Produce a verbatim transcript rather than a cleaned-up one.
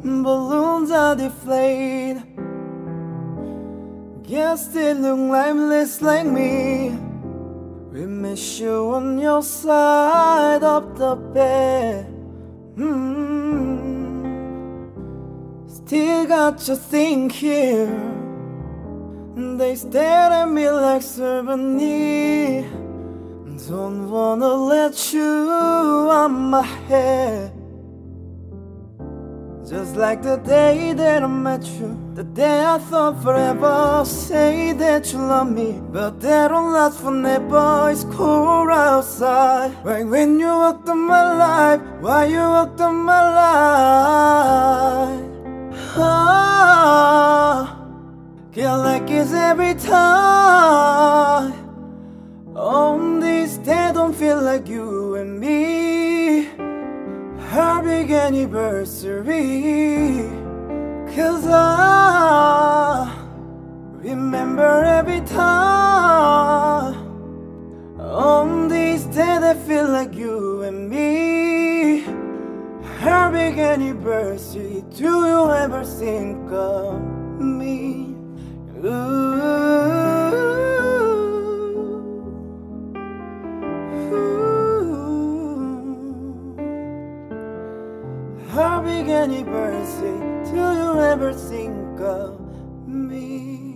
balloons are deflated. Guess they look lifeless like me. We miss you on your side of the bed. mm. Still got your thing here. They stare at me like souvenir. Don't wanna let you on my head. Just like the day that I met you, the day I thought forever. Say that you love me, but that don't last forever. It's cold outside. Right when you walked on my life, why you walked on my life? Ah, feel like it's every time. On this day don't feel like you and me. Our big anniversary. Cause I remember every time. On this day that feel like you and me. Our big anniversary. Do you ever think of me? Ooh. Our big anniversary. Do you ever think of me?